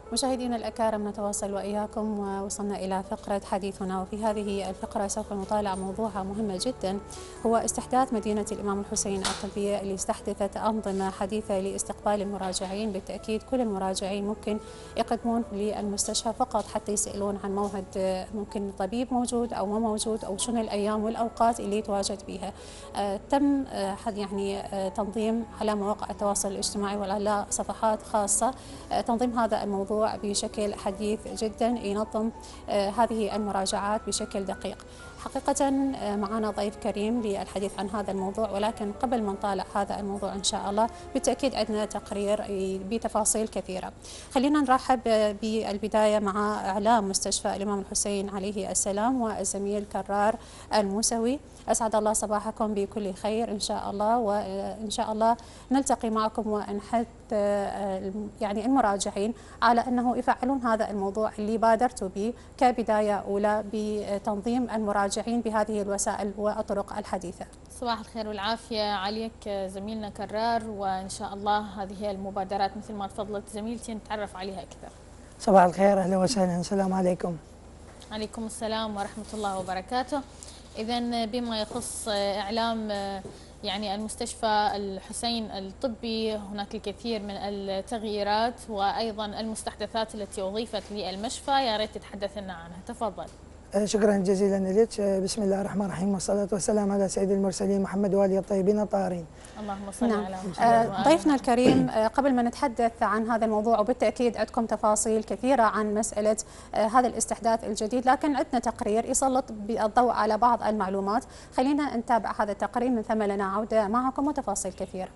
مشاهدينا الأكارم، نتواصل وإياكم ووصلنا إلى فقرة حديثنا، وفي هذه الفقرة سوف نطالع موضوع مهم جدا، هو استحداث مدينة الإمام الحسين الطبية اللي استحدثت أنظمة حديثة لاستقبال المراجعين. بالتأكيد كل المراجعين ممكن يقدمون للمستشفى فقط حتى يسألون عن موعد، ممكن طبيب موجود أو ما موجود، أو شنو الأيام والأوقات اللي يتواجد بها. تم تنظيم على مواقع التواصل الاجتماعي وعلى صفحات خاصة تنظيم هذا الموضوع بشكل حديث جدا، ينظم هذه المراجعات بشكل دقيق. حقيقة معنا ضيف كريم للحديث عن هذا الموضوع، ولكن قبل ما نطالع هذا الموضوع إن شاء الله بالتأكيد عندنا تقرير بتفاصيل كثيرة. خلينا نرحب بالبداية مع إعلام مستشفى الإمام الحسين عليه السلام والزميل كرار الموسوي. أسعد الله صباحكم بكل خير إن شاء الله، وإن شاء الله نلتقي معكم ونحث يعني المراجعين على أنه يفعلون هذا الموضوع اللي بادرتوا به كبداية أولى بتنظيم المراجعين بهذه الوسائل والطرق الحديثة. صباح الخير والعافية عليك زميلنا كرار، وإن شاء الله هذه المبادرات مثل ما تفضلت زميلتي نتعرف عليها أكثر. صباح الخير، أهلا وسهلا، السلام عليكم. عليكم السلام ورحمة الله وبركاته. إذن بما يخص إعلام يعني المستشفى الحسين الطبي، هناك الكثير من التغييرات وأيضا المستحدثات التي أضيفت للمشفى، يا ريت تتحدث لنا عنها، تفضل. شكرا جزيلا لك. بسم الله الرحمن الرحيم، والصلاة والسلام على سيد المرسلين محمد وآله الطيبين الطاهرين. اللهم صل على محمد. ضيفنا الكريم، قبل ما نتحدث عن هذا الموضوع، وبالتأكيد عندكم تفاصيل كثيرة عن مسألة هذا الاستحداث الجديد، لكن عندنا تقرير يسلط بالضوء على بعض المعلومات. خلينا نتابع هذا التقرير، من ثم لنا عودة معكم وتفاصيل كثيرة.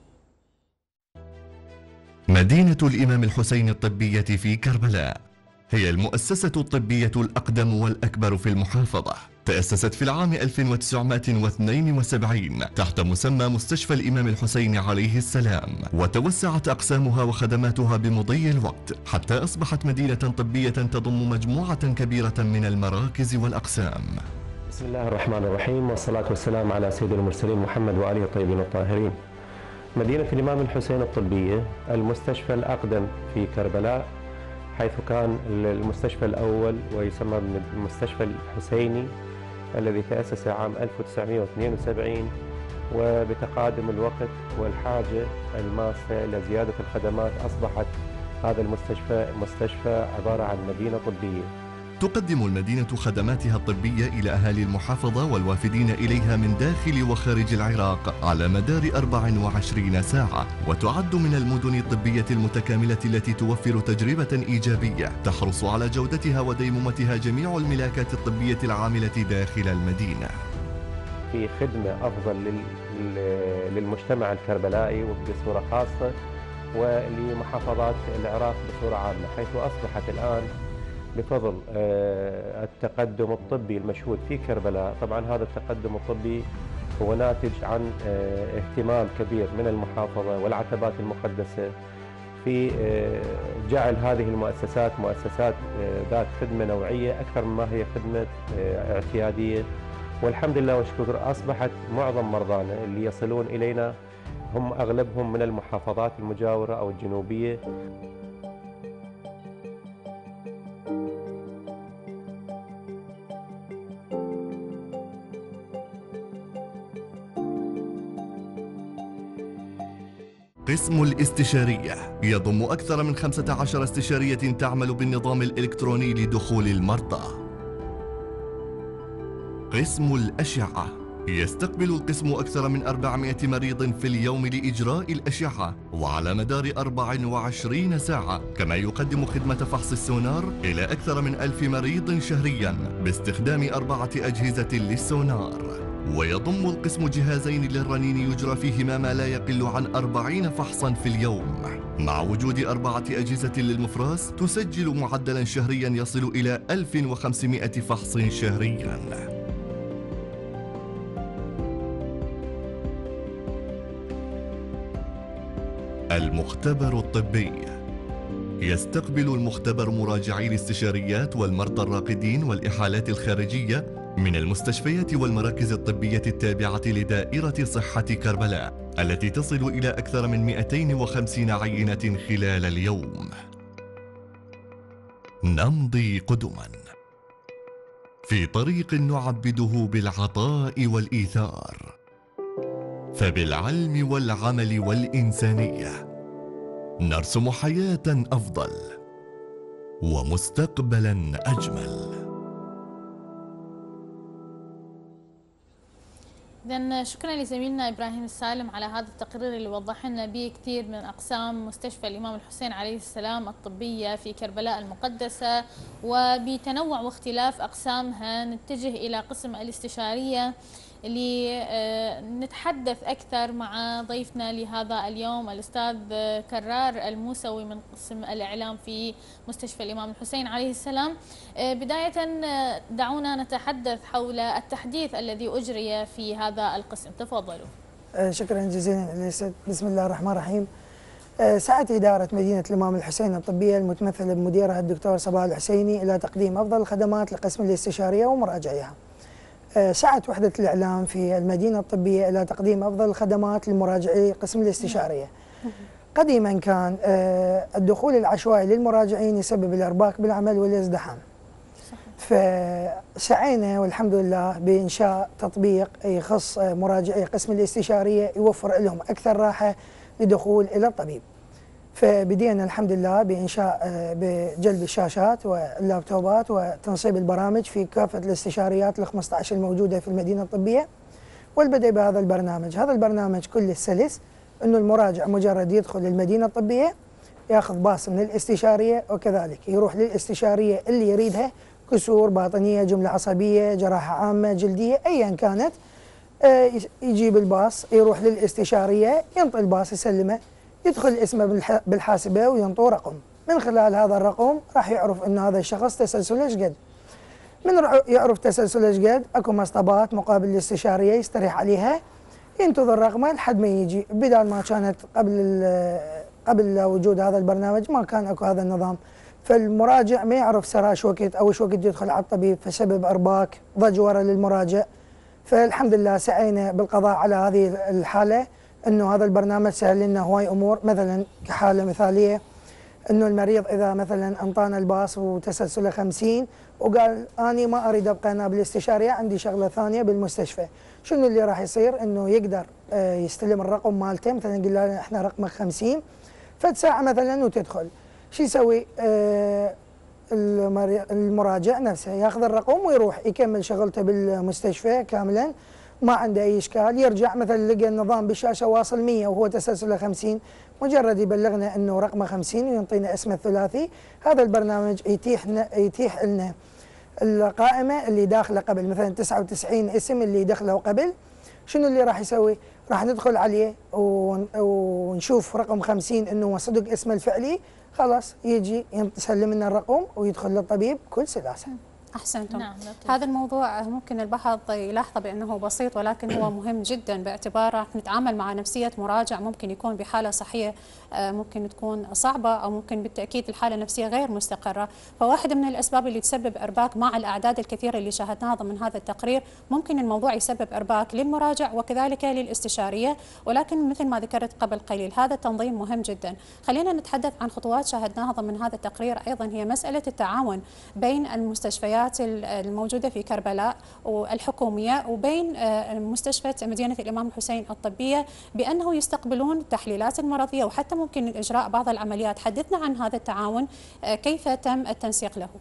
مدينة الإمام الحسين الطبية في كربلاء هي المؤسسة الطبية الأقدم والأكبر في المحافظة. تأسست في العام 1972 تحت مسمى مستشفى الإمام الحسين عليه السلام، وتوسعت أقسامها وخدماتها بمضي الوقت حتى أصبحت مدينة طبية تضم مجموعة كبيرة من المراكز والأقسام. بسم الله الرحمن الرحيم، والصلاة والسلام على سيد المرسلين محمد وآله الطيبين الطاهرين. مدينة الإمام الحسين الطبية المستشفى الأقدم في كربلاء، حيث كان المستشفى الأول ويسمى المستشفى الحسيني الذي تأسس عام 1972، وبتقادم الوقت والحاجة الماسة إلى زيادة الخدمات أصبحت هذا المستشفى مستشفى عبارة عن مدينة طبية. تقدم المدينة خدماتها الطبية إلى أهالي المحافظة والوافدين إليها من داخل وخارج العراق على مدار 24 ساعة، وتعد من المدن الطبية المتكاملة التي توفر تجربة إيجابية تحرص على جودتها وديمومتها جميع الملاكات الطبية العاملة داخل المدينة. في خدمة أفضل للمجتمع الكربلائي وبصورة خاصة، ولمحافظات العراق بصورة عامة، حيث أصبحت الآن بفضل التقدم الطبي المشهود في كربلاء. طبعا هذا التقدم الطبي هو ناتج عن اهتمام كبير من المحافظة والعتبات المقدسة في جعل هذه المؤسسات مؤسسات ذات خدمة نوعية أكثر مما هي خدمة اعتيادية. والحمد لله والشكر أصبحت معظم مرضانا اللي يصلون إلينا هم أغلبهم من المحافظات المجاورة أو الجنوبية. قسم الاستشارية يضم أكثر من 15 استشارية تعمل بالنظام الإلكتروني لدخول المرضى. قسم الأشعة يستقبل القسم أكثر من 400 مريض في اليوم لإجراء الأشعة وعلى مدار 24 ساعة، كما يقدم خدمة فحص السونار إلى أكثر من 1000 مريض شهرياً باستخدام 4 أجهزة للسونار. ويضم القسم جهازين للرنين يجرى فيهما ما لا يقل عن 40 فحصاً في اليوم، مع وجود 4 أجهزة للمفراس تسجل معدلاً شهرياً يصل إلى 1500 فحص شهرياً. المختبر الطبي يستقبل المختبر مراجعي الاستشاريات والمرضى الراقدين والإحالات الخارجية من المستشفيات والمراكز الطبية التابعة لدائرة صحة كربلاء، التي تصل إلى أكثر من 250 عينة خلال اليوم. نمضي قدما في طريق نعبده بالعطاء والإيثار، فبالعلم والعمل والإنسانية نرسم حياة أفضل ومستقبلا أجمل. إذن شكرا لزميلنا إبراهيم السالم على هذا التقرير اللي وضح لنا به كثير من أقسام مستشفى الإمام الحسين عليه السلام الطبية في كربلاء المقدسة، وبتنوع واختلاف أقسامها. نتجه إلى قسم الاستشارية لنتحدث أكثر مع ضيفنا لهذا اليوم الأستاذ كرار الموسوي من قسم الإعلام في مستشفى الإمام الحسين عليه السلام. بداية دعونا نتحدث حول التحديث الذي أجري في هذا القسم، تفضلوا. شكرا جزيلا. بسم الله الرحمن الرحيم. سعت إدارة مدينة الإمام الحسين الطبية المتمثلة بمديرها الدكتور صباح الحسيني إلى تقديم أفضل الخدمات لقسم الاستشارية ومراجعيها. سعت وحدة الإعلام في المدينة الطبية إلى تقديم أفضل الخدمات لمراجعي قسم الاستشارية. قديما كان الدخول العشوائي للمراجعين يسبب الإرباك بالعمل والازدحام، فسعينا والحمد لله بإنشاء تطبيق يخص مراجعي قسم الاستشارية يوفر لهم أكثر راحة لدخول إلى الطبيب. فبدينا الحمد لله بإنشاء بجلب الشاشات واللابتوبات وتنصيب البرامج في كافة الاستشاريات ال 15 الموجودة في المدينة الطبية، والبدء بهذا البرنامج. هذا البرنامج كله سلس، أنه المراجع مجرد يدخل المدينة الطبية ياخذ باص من الاستشارية، وكذلك يروح للاستشارية اللي يريدها، كسور، باطنية، جملة عصبية، جراحة عامة، جلدية، أيا كانت، يجيب الباص يروح للاستشارية، ينطي الباص يسلمه، يدخل اسمه بالحاسبة وينطوه رقم. من خلال هذا الرقم راح يعرف أن هذا الشخص تسلسله ايش قد. من يعرف تسلسله ايش قد، اكو مسطبات مقابل الاستشارية يستريح عليها، ينتظر رقمه لحد ما يجي. بدل ما كانت قبل وجود هذا البرنامج ما كان اكو هذا النظام، فالمراجع ما يعرف سرى ايش وقت او ايش وقت يدخل على الطبيب، فسبب ارباك ضج ورا للمراجع. فالحمد لله سعينا بالقضاء على هذه الحالة، انه هذا البرنامج سهل لنا هواي امور. مثلا كحالة مثالية، انه المريض اذا مثلا انطانا الباص وتسلسله 50 وقال اني ما اريد ابقى انا بالاستشارية، عندي شغلة ثانية بالمستشفى، شنو اللي راح يصير؟ انه يقدر يستلم الرقم مالته، مثلا نقول له احنا رقمك 50 فد ساعة مثلا وتدخل. شو يسوي؟ المراجع نفسه ياخذ الرقم ويروح يكمل شغلته بالمستشفى كاملا، ما عنده اي اشكال. يرجع مثلا لقى النظام بالشاشه واصل 100 وهو تسلسله 50، مجرد يبلغنا انه رقمه 50 ويعطينا اسمه الثلاثي. هذا البرنامج يتيح لنا القائمه اللي داخله قبل، مثلا 99 اسم اللي دخلوا قبل. شنو اللي راح يسوي؟ راح ندخل عليه ونشوف رقم 50 انه صدق اسمه الفعلي، خلاص يجي يسلم لنا الرقم ويدخل للطبيب بكل سلاسه. أحسنتم. نعم. هذا الموضوع ممكن البعض يلاحظه بأنه بسيط، ولكن هو مهم جدا، باعتبار نتعامل مع نفسية مراجع ممكن يكون بحالة صحية ممكن تكون صعبة، أو ممكن بالتأكيد الحالة النفسية غير مستقرة. فواحدة من الأسباب اللي تسبب إرباك مع الأعداد الكثيرة اللي شاهدناها ضمن هذا التقرير، ممكن الموضوع يسبب إرباك للمراجع وكذلك للاستشارية. ولكن مثل ما ذكرت قبل قليل، هذا التنظيم مهم جدا. خلينا نتحدث عن خطوات شاهدناها ضمن هذا التقرير. أيضا هي مسألة التعاون بين المستشفيات الموجودة في كربلاء والحكومية وبين مستشفى مدينة الإمام الحسين الطبية، بأنه يستقبلون التحليلات المرضية وحتى ممكن إجراء بعض العمليات. حدثنا عن هذا التعاون، كيف تم التنسيق له؟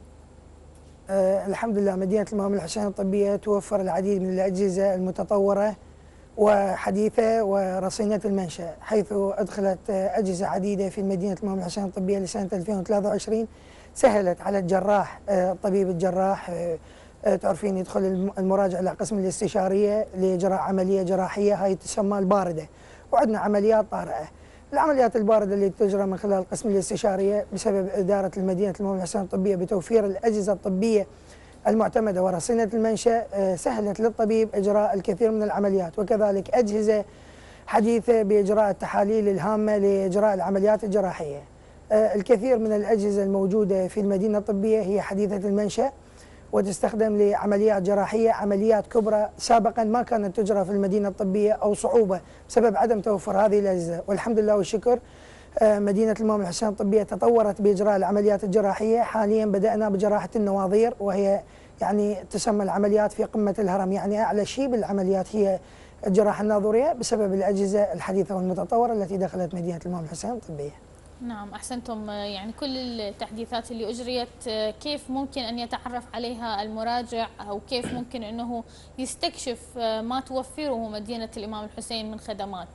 الحمد لله مدينة الإمام الحسين الطبية توفر العديد من الأجهزة المتطورة وحديثة ورصينة المنشأ، حيث أدخلت أجهزة عديدة في مدينة الإمام الحسين الطبية لسنة 2023 سهلت على الجراح، الطبيب الجراح تعرفين يدخل المراجع إلى قسم الاستشارية لإجراء عملية جراحية، هاي تسمى الباردة، وعندنا عمليات طارئة. العمليات الباردة اللي تجرى من خلال قسم الاستشارية بسبب إدارة المدينة الإمام الحسين الطبية بتوفير الأجهزة الطبية المعتمدة ورصينة المنشأ، سهلت للطبيب إجراء الكثير من العمليات، وكذلك أجهزة حديثة بإجراء التحاليل الهامة لإجراء العمليات الجراحية. الكثير من الأجهزة الموجودة في المدينة الطبية هي حديثة المنشأ وتستخدم لعمليات جراحية، عمليات كبرى سابقا ما كانت تجرى في المدينة الطبية أو صعوبة بسبب عدم توفر هذه الأجهزة. والحمد لله والشكر مدينة الإمام الحسين الطبية تطورت بإجراء العمليات الجراحية. حاليا بدأنا بجراحة النواظير، وهي يعني تسمى العمليات في قمة الهرم، يعني أعلى شيء بالعمليات هي الجراحة الناظورية بسبب الأجهزة الحديثة والمتطورة التي دخلت مدينة الإمام الحسين الطبية. نعم أحسنتم. يعني كل التحديثات اللي أجريت كيف ممكن أن يتعرف عليها المراجع، أو كيف ممكن أنه يستكشف ما توفره مدينة الإمام الحسين من خدمات؟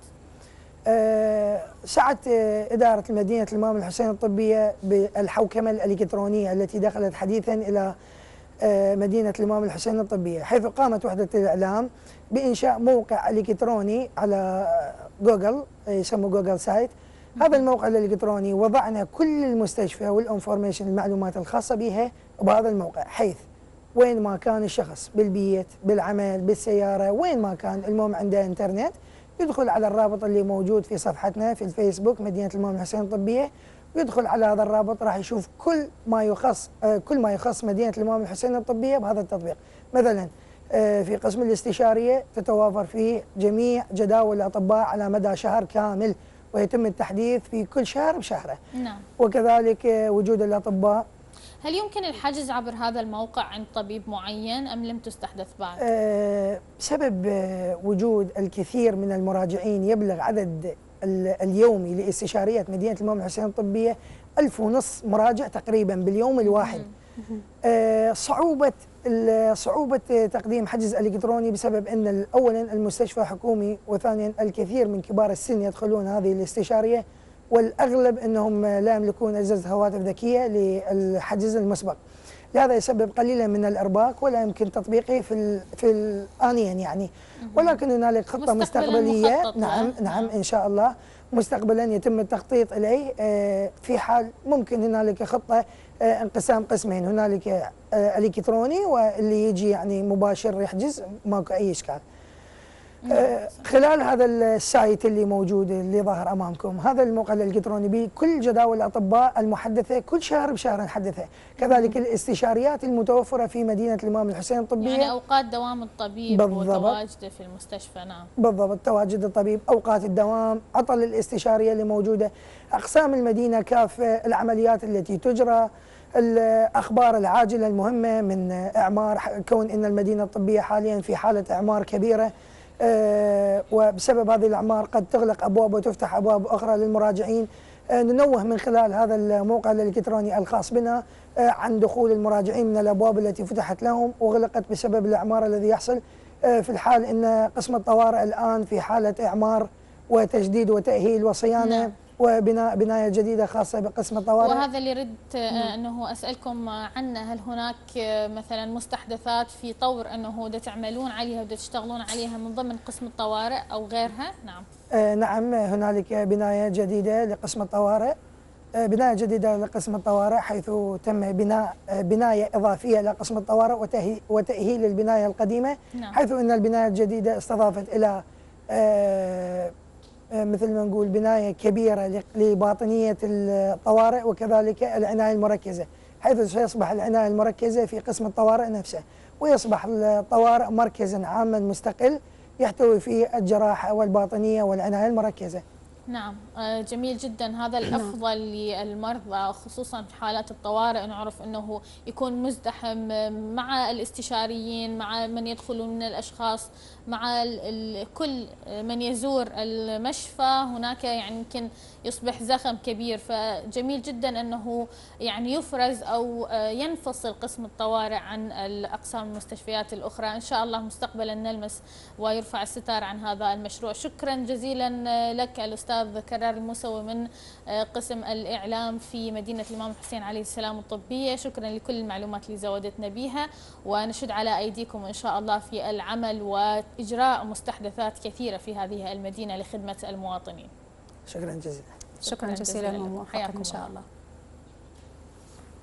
سعت إدارة مدينة الإمام الحسين الطبية بالحوكمة الإلكترونية التي دخلت حديثا إلى مدينة الإمام الحسين الطبية، حيث قامت وحدة الإعلام بإنشاء موقع إلكتروني على جوجل، يسمى جوجل سايت. هذا الموقع الإلكتروني وضعنا كل المستشفى والانفورميشن، المعلومات الخاصة بها بهذا الموقع، حيث وين ما كان الشخص، بالبيت، بالعمل، بالسيارة، وين ما كان، المهم عنده انترنت، يدخل على الرابط اللي موجود في صفحتنا في الفيسبوك مدينة الإمام الحسين الطبية، ويدخل على هذا الرابط راح يشوف كل ما يخص مدينة الإمام الحسين الطبية بهذا التطبيق. مثلا في قسم الاستشارية تتوافر فيه جميع جداول الأطباء على مدى شهر كامل، ويتم التحديث في كل شهر بشهره. نعم. وكذلك وجود الأطباء. هل يمكن الحجز عبر هذا الموقع عند طبيب معين أم لم تستحدث بعد؟ بسبب وجود الكثير من المراجعين، يبلغ عدد اليومي لاستشارية مدينة الإمام الحسين الطبية 1500 مراجع تقريبا باليوم الواحد. صعوبة تقديم حجز إلكتروني بسبب أن أولا المستشفى حكومي، وثانيا الكثير من كبار السن يدخلون هذه الاستشارية، والأغلب أنهم لا يملكون أجهزة هواتف ذكية للحجز المسبق، لهذا يسبب قليلا من الإرباك ولا يمكن تطبيقه في آنيا يعني. ولكن هنالك خطة مستقبلية. نعم إن شاء الله مستقبلا يتم التخطيط إليه، في حال ممكن هنالك خطة انقسام قسمين، هنالك الكتروني واللي يجي يعني مباشر يحجز، ماكو أي إشكال. خلال هذا السايت اللي موجود اللي ظاهر امامكم، هذا الموقع الالكتروني بكل جداول الاطباء المحدثه كل شهر بشهر نحدثها، كذلك الاستشاريات المتوفره في مدينه الامام الحسين الطبيه، يعني اوقات دوام الطبيب وتواجده في المستشفى. نعم بالضبط، تواجد الطبيب، اوقات الدوام، عطل الاستشاريه اللي موجوده، اقسام المدينه كافه، العمليات التي تجرى، الأخبار العاجلة المهمة من إعمار، كون أن المدينة الطبية حاليا في حالة إعمار كبيرة، وبسبب هذه الأعمار قد تغلق أبواب وتفتح أبواب أخرى للمراجعين. ننوه من خلال هذا الموقع الإلكتروني الخاص بنا عن دخول المراجعين من الأبواب التي فتحت لهم وغلقت بسبب الإعمار الذي يحصل، في الحال أن قسم الطوارئ الآن في حالة إعمار وتجديد وتأهيل وصيانة وبناء بناية جديدة خاصة بقسم الطوارئ. وهذا اللي ردت أنه أسألكم عنه، هل هناك مثلا مستحدثات في طور أنه تعملون عليها تشتغلون عليها من ضمن قسم الطوارئ أو غيرها؟ نعم نعم هنالك بناية جديدة لقسم الطوارئ، بناية جديدة لقسم الطوارئ، حيث تم بناء بناية إضافية لقسم الطوارئ وتأهيل البناية القديمة. نعم. حيث أن البناية الجديدة استضافت إلى مثل ما نقول بناية كبيرة لباطنية الطوارئ وكذلك العناية المركزة، حيث سيصبح العناية المركزة في قسم الطوارئ نفسه، ويصبح الطوارئ مركزا عاما مستقل يحتوي فيه الجراحة والباطنية والعناية المركزة. نعم جميل جدا. هذا الأفضل للمرضى خصوصا في حالات الطوارئ، نعرف أنه يكون مزدحم مع الاستشاريين، مع من يدخلون من الأشخاص، مع كل من يزور المشفى، هناك يعني يمكن يصبح زخم كبير، فجميل جدا أنه يعني يفرز أو ينفصل قسم الطوارئ عن الأقسام المستشفيات الأخرى. إن شاء الله مستقبلا نلمس ويرفع الستار عن هذا المشروع. شكرا جزيلا لك الأستاذ كرار الموسوي من قسم الإعلام في مدينة الإمام الحسين عليه السلام الطبية، شكرا لكل المعلومات اللي زودتنا بها، ونشد على أيديكم إن شاء الله في العمل وإجراء مستحدثات كثيرة في هذه المدينة لخدمة المواطنين. شكرا جزيلا. شكرا جزيلا وموفقين إن شاء الله.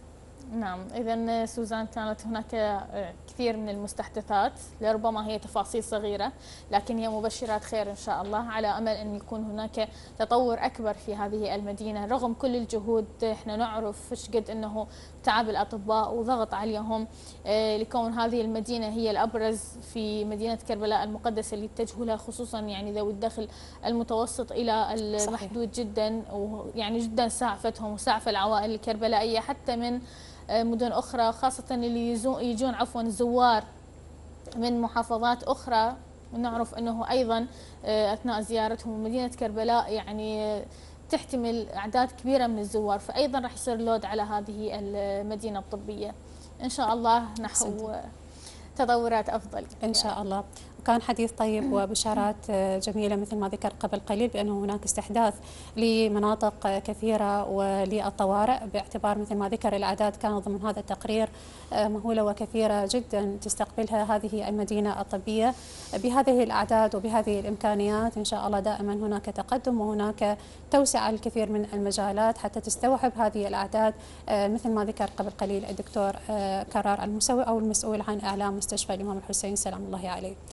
نعم، إذا سوزان كانت هناك كثير من المستحدثات، لربما هي تفاصيل صغيرة لكن هي مبشرات خير إن شاء الله، على أمل أن يكون هناك تطور أكبر في هذه المدينة رغم كل الجهود. احنا نعرف ايش قد أنه تعب الأطباء وضغط عليهم لكون هذه المدينة هي الأبرز في مدينة كربلاء المقدسة اللي يتجهوا لها، خصوصا يعني ذوي الدخل المتوسط إلى المحدود جدا، ويعني جدا ساعفتهم وساعف العوائل الكربلائية حتى من مدن أخرى، خاصة اللي يجون زوار من محافظات أخرى. ونعرف أنه أيضا أثناء زيارتهم مدينة كربلاء يعني تحتمل أعداد كبيرة من الزوار، فأيضا راح يصير لود على هذه المدينة الطبية. إن شاء الله نحو تطورات أفضل إن شاء الله. كان حديث طيب وبشارات جميلة مثل ما ذكر قبل قليل بأنه هناك استحداث لمناطق كثيرة وللطوارئ، باعتبار مثل ما ذكر الأعداد كانت ضمن هذا التقرير مهولة وكثيرة جدا تستقبلها هذه المدينة الطبية. بهذه الأعداد وبهذه الإمكانيات إن شاء الله دائما هناك تقدم وهناك توسعة الكثير من المجالات حتى تستوعب هذه الأعداد، مثل ما ذكر قبل قليل الدكتور كرار المسوي أو المسؤول عن إعلام مستشفى الإمام الحسين سلام الله عليه.